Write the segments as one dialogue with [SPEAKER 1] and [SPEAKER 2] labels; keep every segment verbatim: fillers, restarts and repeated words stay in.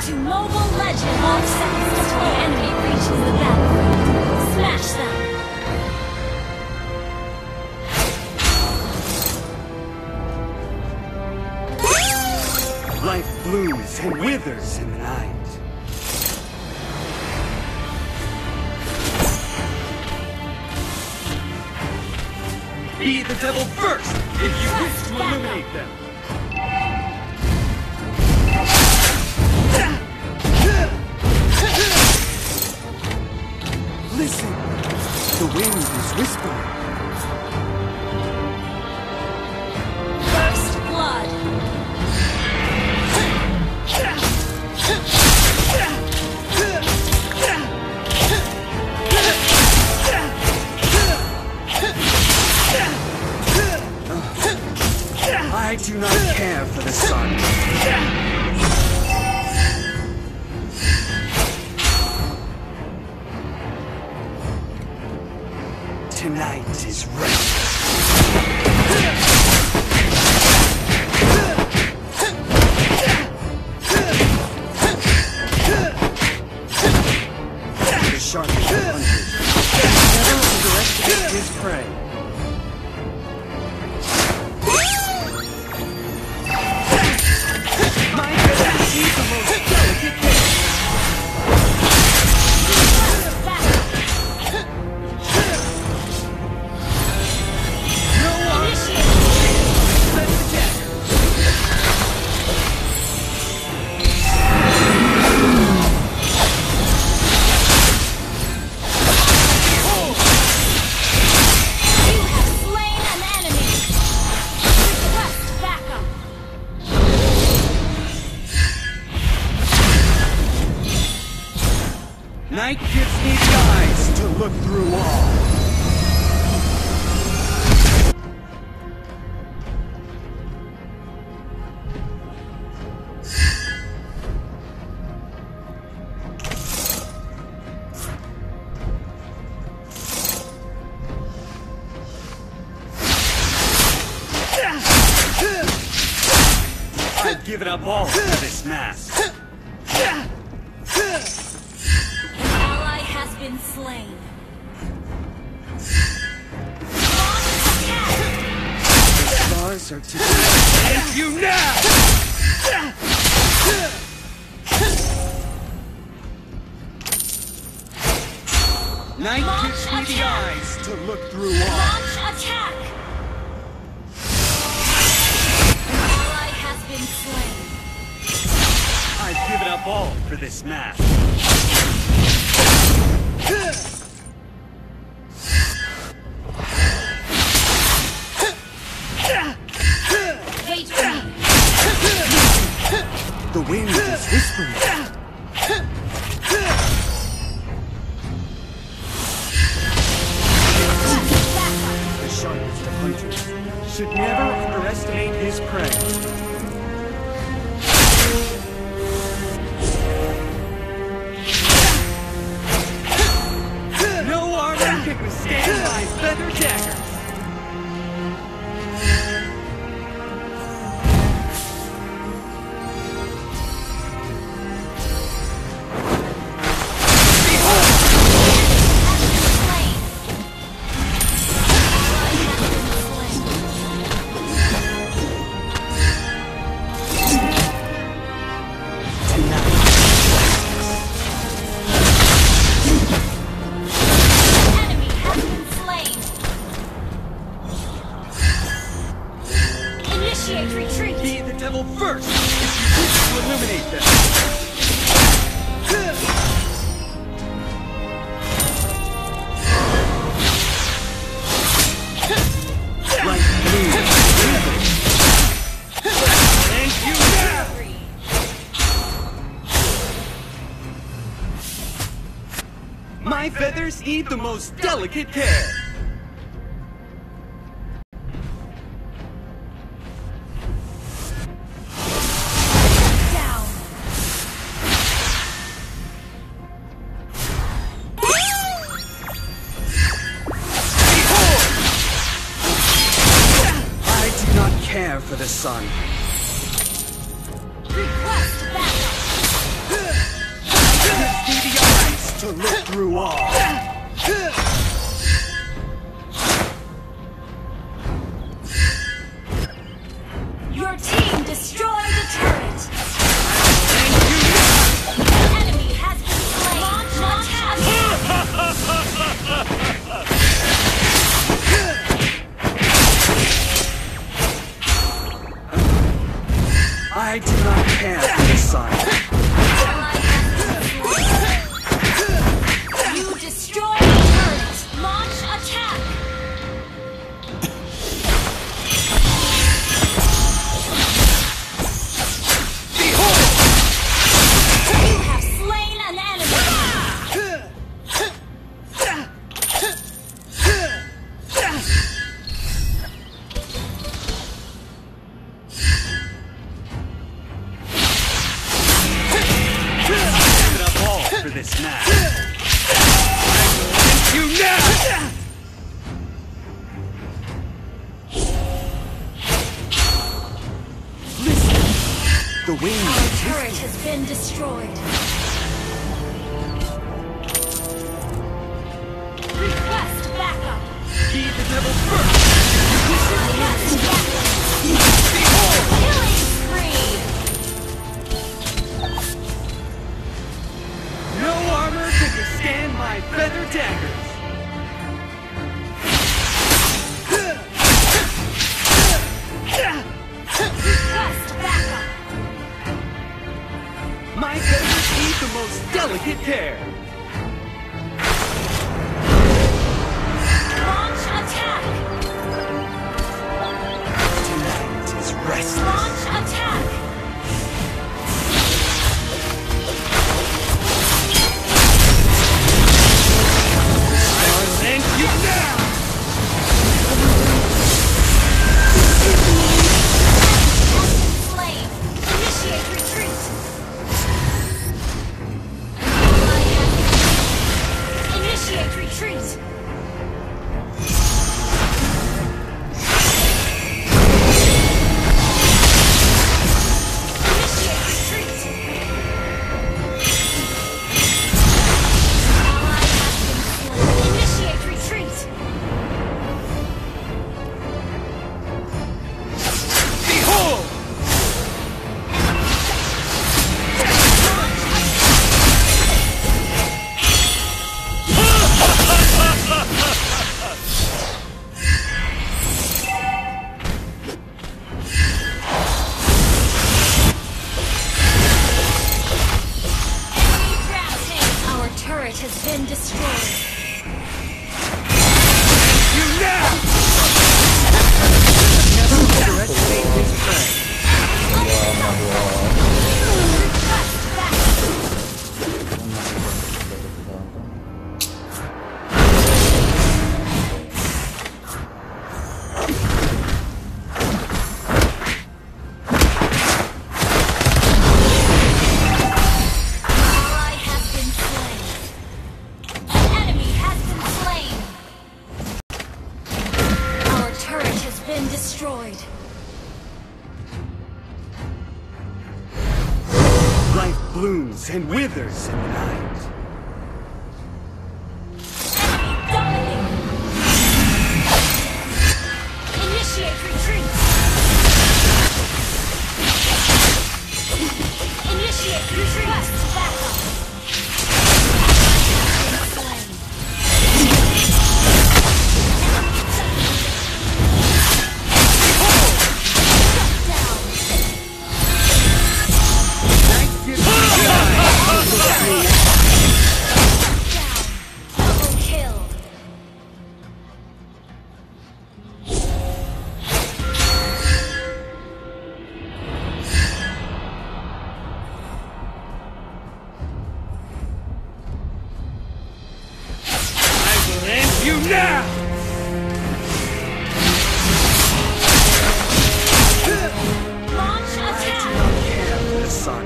[SPEAKER 1] to Mobile Legend. Five seconds until the enemy reaches the battlefield. Smash them!
[SPEAKER 2] Life blooms and withers in the night. Be the devil first if you wish to illuminate them. Listen, the wind is whispering.
[SPEAKER 1] First blood.
[SPEAKER 2] I do not care for the sun. Tonight is rest. The sharpest of hunters never underestimate his prey. My goodness, he's the most delicate case. Night gives me the eyes to look through all. I've given up all for this mask.
[SPEAKER 1] Been slain.
[SPEAKER 2] The stars are to and you now! Night gives me the eyes to look through all.
[SPEAKER 1] Launch attack! An ally has been slain.
[SPEAKER 2] I've given up all for this mask.
[SPEAKER 1] Wait for me.
[SPEAKER 2] The wind is whispering. The sharpest of hunters should never underestimate his prey. Can withstand my feather dagger.
[SPEAKER 1] Retreat!
[SPEAKER 2] Be the devil first if you wish to illuminate them. Like blue. And you now! My feathers need the most delicate care. Care for the sun.
[SPEAKER 1] Request backup.
[SPEAKER 2] through all.
[SPEAKER 1] Your team destroyed the turret. The enemy has been slain. Launch attack.
[SPEAKER 2] I do not care for the sun.
[SPEAKER 1] You destroyed the turret. Launch attack. You have slain an enemy.
[SPEAKER 2] Give it up all for this match. You now! Listen, the wind
[SPEAKER 1] Our turret has been destroyed. Request backup.
[SPEAKER 2] heed the devil first.
[SPEAKER 1] Request backup. Killing spree.
[SPEAKER 2] No armor can withstand my feather daggers.
[SPEAKER 1] Request backup.
[SPEAKER 2] My feathers need the most delicate care.
[SPEAKER 1] Launch attack.
[SPEAKER 2] Tonight is restless.
[SPEAKER 1] Launch attack.
[SPEAKER 2] Thank you now!
[SPEAKER 1] Slain. Initiate retreat. Initiate retreat. Initiate retreat. Ally has been slain. Initiate retreat.
[SPEAKER 2] Behold!
[SPEAKER 1] Enemy rampage. Our turret has been destroyed.
[SPEAKER 2] You now! Never underestimate his prey.
[SPEAKER 1] Request backup. Ally has been slain. An enemy has been slain. Our turret has been destroyed.
[SPEAKER 2] Life blooms and withers in the night.
[SPEAKER 1] Enemy dominated. Initiate retreat. Initiate retreat. Request backup. Ally has been slain. Shut down.
[SPEAKER 2] Night gives me
[SPEAKER 1] Down. Double kill.
[SPEAKER 2] I will end you now!
[SPEAKER 1] Launch
[SPEAKER 2] I do
[SPEAKER 1] attack.
[SPEAKER 2] not care for the sun.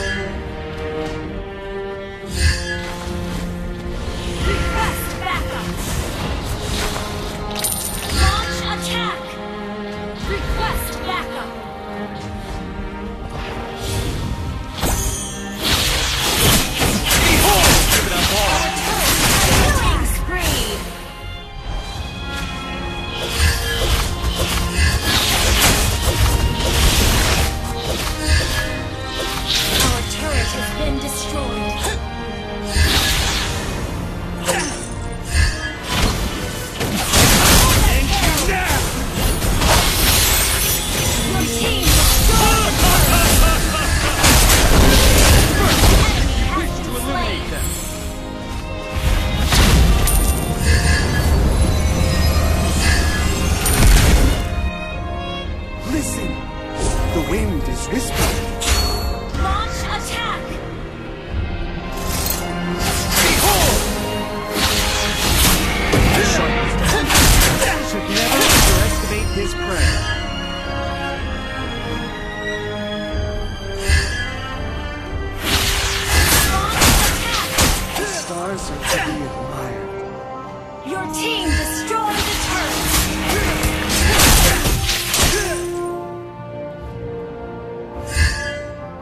[SPEAKER 1] Request backup. Launch attack. Request backup.
[SPEAKER 2] Behold! Give it up all!
[SPEAKER 1] Our turret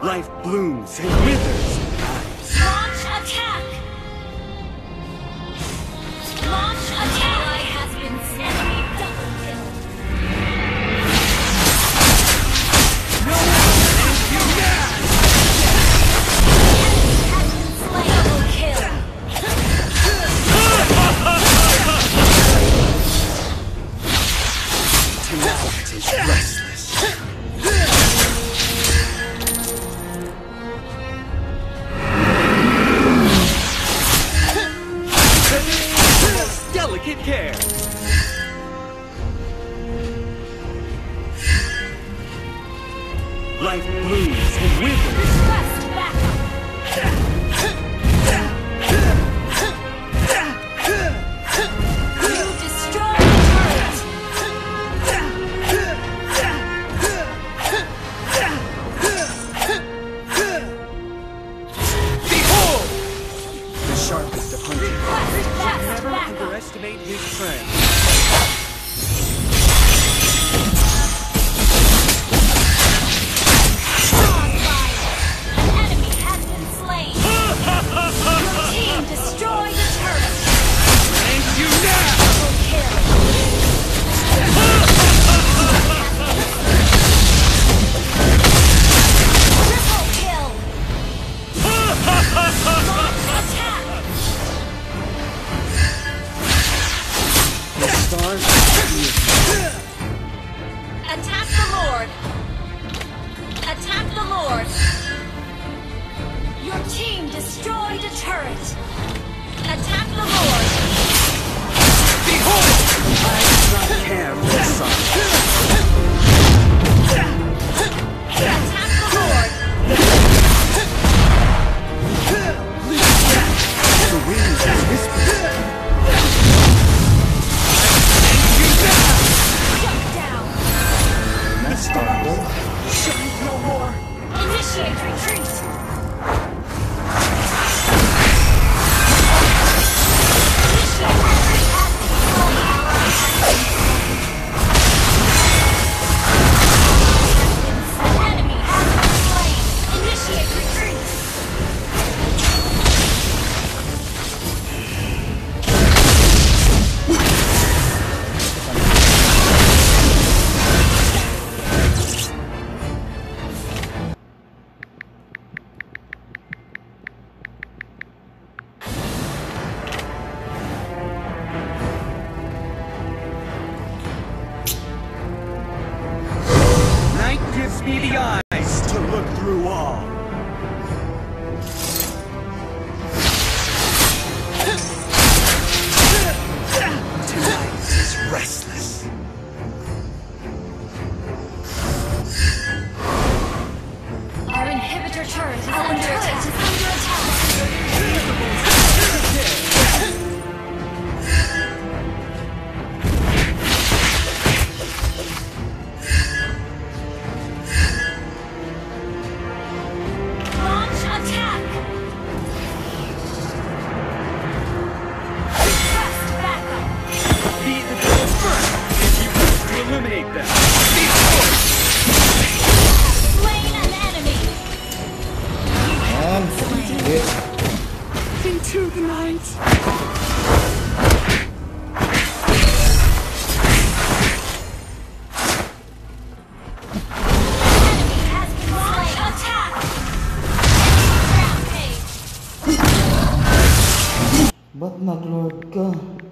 [SPEAKER 2] Life blooms and withers and dies.
[SPEAKER 1] Launch attack! Launch attack! Ally has been slain. Enemy double kill.
[SPEAKER 2] No one thank you now!
[SPEAKER 1] Enemy has been slain. Double kill.
[SPEAKER 2] Tonight is restless. Delicate care. Life blooms and withers.
[SPEAKER 1] Request backup. You destroyed the turret.
[SPEAKER 2] Behold! The sharpest of hunters.
[SPEAKER 1] Request
[SPEAKER 2] Never
[SPEAKER 1] backup.
[SPEAKER 2] underestimate his prey.
[SPEAKER 1] Crossfire. An enemy has been slain. Your team destroyed the turret.
[SPEAKER 2] Thank you now!
[SPEAKER 1] Double kill. Triple kill. Launch attack.
[SPEAKER 2] The stars
[SPEAKER 1] Attack the Lord. Attack the Lord. Your team destroyed a turret. Attack the Lord.
[SPEAKER 2] behold! I do not care for the sun.
[SPEAKER 1] Attack the Lord.
[SPEAKER 2] The wind is whispering.
[SPEAKER 1] Shut down.
[SPEAKER 2] The stars shine no more.
[SPEAKER 1] Initiate retreat. Initiate retreat. An enemy has been slain. Initiate retreat.
[SPEAKER 2] Night gives me the eyes to look through all. Tonight is restless.
[SPEAKER 1] Our inhibitor turret is under attack. Is under attack. Launch attack. Request backup.
[SPEAKER 2] Be the devil's first if you wish to eliminate them.
[SPEAKER 1] Slain an enemy.
[SPEAKER 3] And it
[SPEAKER 2] Into the night.
[SPEAKER 1] Enemy has been slain. Attack. Rampage.
[SPEAKER 3] ba't nag-lord ka?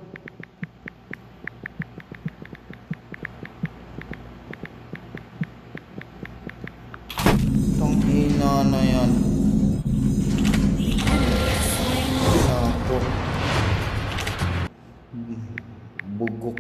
[SPEAKER 3] Itong hina na yan. Sako. Bugok.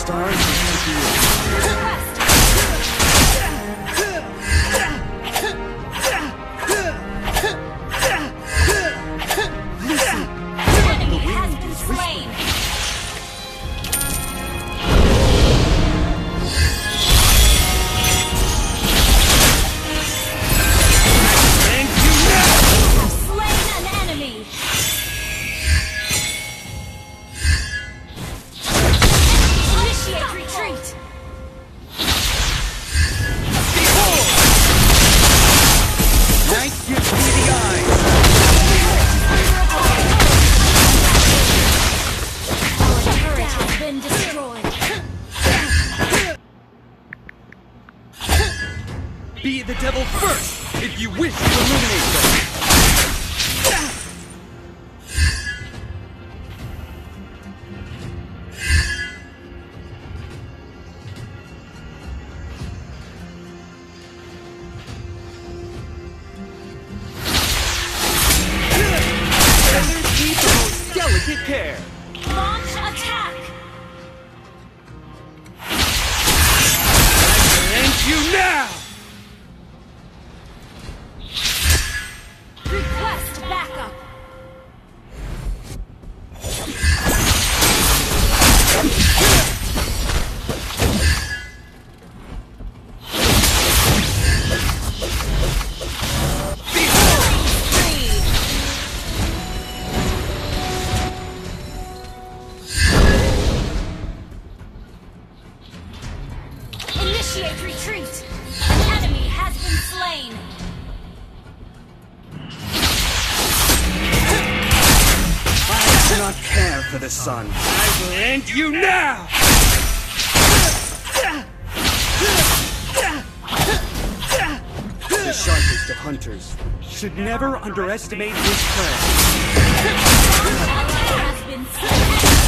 [SPEAKER 2] stars will be
[SPEAKER 1] Request. Enemy has been slain. Slain an enemy. Initiate retreat.
[SPEAKER 2] Night gives me the eyes.
[SPEAKER 1] Our turret has been destroyed.
[SPEAKER 2] Be the devil first if you wish to eliminate them. Feathers need the most delicate care.
[SPEAKER 1] Launch attack.
[SPEAKER 2] And you now!
[SPEAKER 1] Request backup. Initiate retreat. An enemy has been slain.
[SPEAKER 2] I do not care for the sun. I will end you now! The sharpest of hunters should never underestimate his prey.
[SPEAKER 1] Ally has been slain.